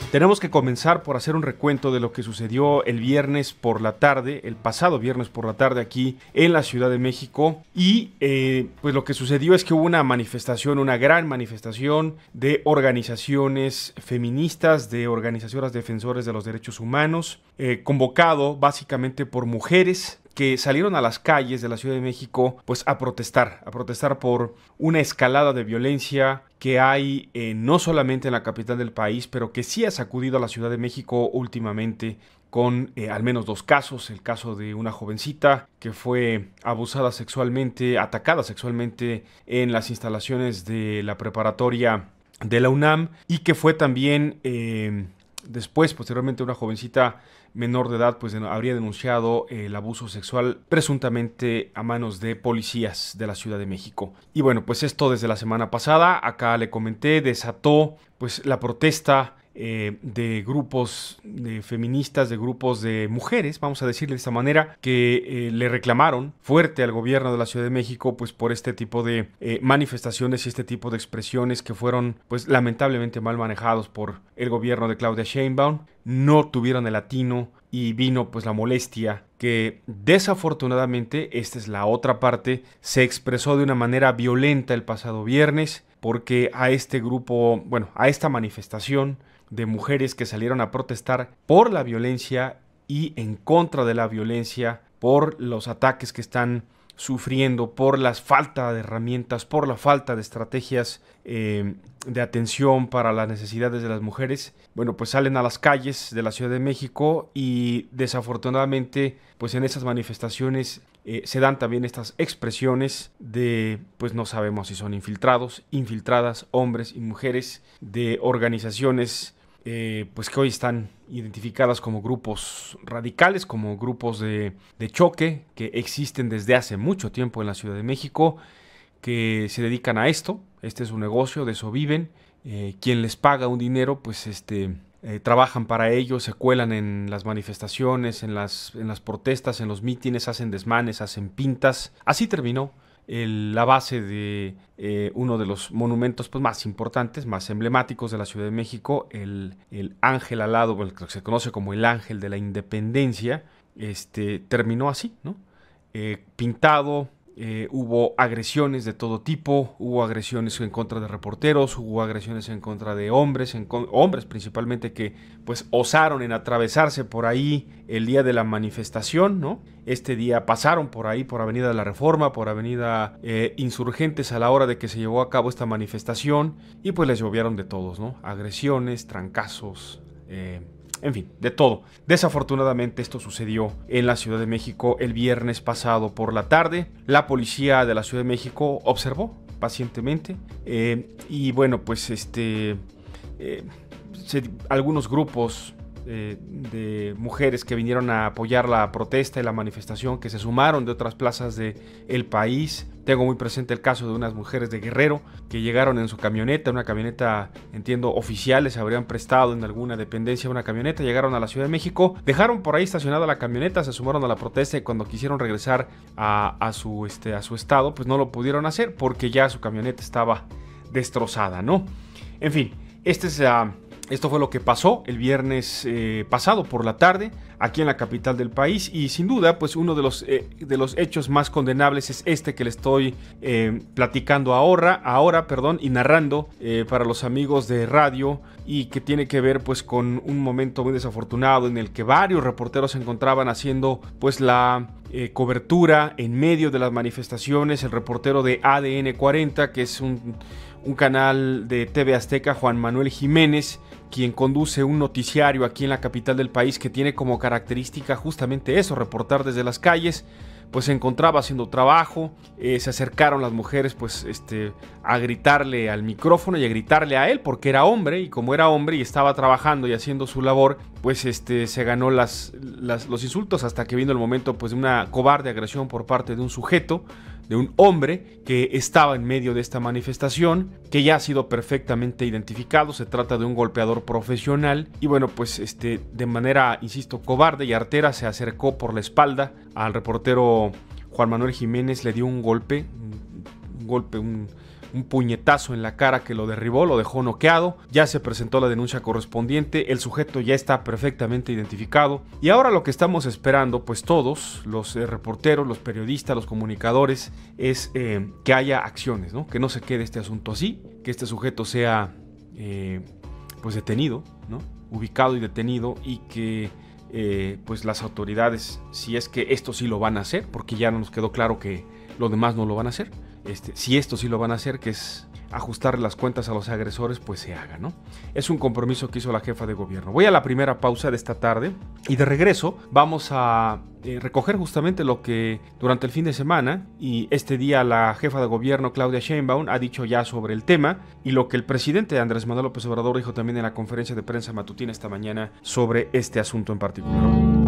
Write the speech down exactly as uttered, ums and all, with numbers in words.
Tenemos que comenzar por hacer un recuento de lo que sucedió el viernes por la tarde, el pasado viernes por la tarde aquí en la Ciudad de México. Y eh, pues lo que sucedió es que hubo una manifestación, una gran manifestación de organizaciones feministas, de organizaciones defensores de los derechos humanos, eh, convocado básicamente por mujeres que salieron a las calles de la Ciudad de México pues a protestar, a protestar por una escalada de violencia que hay eh, no solamente en la capital del país, pero que sí ha sacudido a la Ciudad de México últimamente con eh, al menos dos casos. El caso de una jovencita que fue abusada sexualmente, atacada sexualmente en las instalaciones de la preparatoria de la UNAM, y que fue también eh, después, posteriormente, una jovencita menor de edad pues habría denunciado el abuso sexual presuntamente a manos de policías de la Ciudad de México. Y bueno, pues esto desde la semana pasada, acá le comenté, desató pues la protesta eh, de grupos de feministas, de grupos de mujeres, vamos a decirle de esta manera, que eh, le reclamaron fuerte al gobierno de la Ciudad de México pues por este tipo de eh, manifestaciones y este tipo de expresiones que fueron pues lamentablemente mal manejados por el gobierno de Claudia Sheinbaum. No tuvieron el atino y vino pues la molestia que desafortunadamente, esta es la otra parte, se expresó de una manera violenta el pasado viernes, porque a este grupo, bueno, a esta manifestación de mujeres que salieron a protestar por la violencia y en contra de la violencia, por los ataques que están sufriendo, por la falta de herramientas, por la falta de estrategias eh, de atención para las necesidades de las mujeres, bueno, pues salen a las calles de la Ciudad de México y desafortunadamente, pues en esas manifestaciones eh, se dan también estas expresiones de, pues no sabemos si son infiltrados, infiltradas, hombres y mujeres de organizaciones Eh, pues que hoy están identificadas como grupos radicales, como grupos de, de choque, que existen desde hace mucho tiempo en la Ciudad de México, que se dedican a esto. Este es un negocio, de eso viven. Eh, quien les paga un dinero, pues este, eh, trabajan para ello, se cuelan en las manifestaciones, en las, en las protestas, en los mítines, hacen desmanes, hacen pintas. Así terminó El, la base de eh, uno de los monumentos pues, más importantes, más emblemáticos de la Ciudad de México, el, el Ángel Alado, el que se conoce como el Ángel de la Independencia, este, terminó así, ¿no? Eh, pintado, eh, hubo agresiones de todo tipo, hubo agresiones en contra de reporteros, hubo agresiones en contra de hombres, en con, hombres principalmente que pues osaron en atravesarse por ahí el día de la manifestación, ¿no? Este día pasaron por ahí, por Avenida de la Reforma, por Avenida eh, Insurgentes a la hora de que se llevó a cabo esta manifestación y pues les llovieron de todos, ¿no? Agresiones, trancazos, eh, en fin, de todo. Desafortunadamente esto sucedió en la Ciudad de México el viernes pasado por la tarde. La policía de la Ciudad de México observó pacientemente eh, y bueno, pues este eh, se, algunos grupos Eh, de mujeres que vinieron a apoyar la protesta y la manifestación, que se sumaron de otras plazas del país. Tengo muy presente el caso de unas mujeres de Guerrero que llegaron en su camioneta, una camioneta, entiendo, oficiales, se habrían prestado en alguna dependencia una camioneta, llegaron a la Ciudad de México, dejaron por ahí estacionada la camioneta, se sumaron a la protesta y cuando quisieron regresar a, a, su, este, a su estado, pues no lo pudieron hacer porque ya su camioneta estaba destrozada, ¿no? En fin, este es... Uh, Esto fue lo que pasó el viernes eh, pasado por la tarde aquí en la capital del país y sin duda pues uno de los, eh, de los hechos más condenables es este que le estoy eh, platicando ahora, ahora perdón, y narrando eh, para los amigos de radio y que tiene que ver pues con un momento muy desafortunado en el que varios reporteros se encontraban haciendo pues la eh, cobertura en medio de las manifestaciones. El reportero de A D N cuarenta, que es un, un canal de T V Azteca, Juan Manuel Jiménez, quien conduce un noticiario aquí en la capital del país que tiene como característica justamente eso, reportar desde las calles, pues se encontraba haciendo trabajo, eh, se acercaron las mujeres pues este, a gritarle al micrófono y a gritarle a él porque era hombre, y como era hombre y estaba trabajando y haciendo su labor, pues este, se ganó las, las, los insultos hasta que vino el momento pues, de una cobarde agresión por parte de un sujeto, de un hombre que estaba en medio de esta manifestación, que ya ha sido perfectamente identificado. Se trata de un golpeador profesional y bueno, pues este, de manera, insisto, cobarde y artera se acercó por la espalda al reportero Juan Manuel Jiménez, le dio un golpe, un golpe, un, un puñetazo en la cara que lo derribó, lo dejó noqueado. Ya se presentó la denuncia correspondiente, el sujeto ya está perfectamente identificado y ahora lo que estamos esperando, pues todos los eh, reporteros, los periodistas, los comunicadores, es eh, que haya acciones, ¿no? Que no se quede este asunto así, que este sujeto sea eh, pues detenido, ¿no? Ubicado y detenido, y que eh, pues las autoridades, si es que esto sí lo van a hacer, porque ya no nos quedó claro que lo demás no lo van a hacer, este, si esto sí lo van a hacer, que es ajustar las cuentas a los agresores, pues se haga, ¿no? Es un compromiso que hizo la jefa de gobierno. Voy a la primera pausa de esta tarde y de regreso vamos a eh, recoger justamente lo que durante el fin de semana y este día la jefa de gobierno Claudia Sheinbaum ha dicho ya sobre el tema, y lo que el presidente Andrés Manuel López Obrador dijo también en la conferencia de prensa matutina esta mañana sobre este asunto en particular.